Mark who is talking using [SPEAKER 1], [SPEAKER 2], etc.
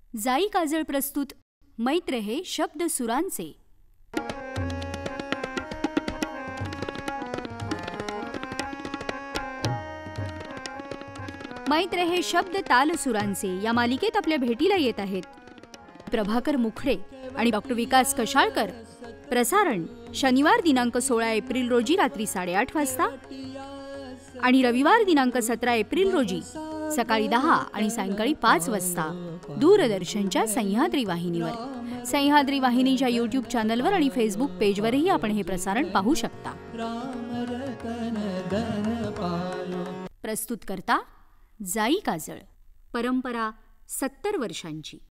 [SPEAKER 1] जाई काजळ प्रस्तुत मैत्र हे शब्द सुरांचे। मैत्र हे शब्द ताल सुरांचे या मालिकेत आपल्या भेटीला येत आहेत प्रभाकर मुखडे आणि डॉक्टर विकास कशाळकर। प्रसारण शनिवार दिनांक 16 एप्रिल रोजी रात्री 8:30 वाजता आणि रविवार दिनांक 17 एप्रिल रोजी सकाळी 10 आणि सायंकाळी 5 वाजता दूरदर्शनच्या सह्याद्री वाहिनीवर। सह्याद्री वाहिनीच्या YouTube चॅनलवर आणि फेसबुक पेजवरही आपण हे प्रसारण पाहू शकता। प्रस्तुत करता जाई काजळ, परंपरा 70 वर्षांची।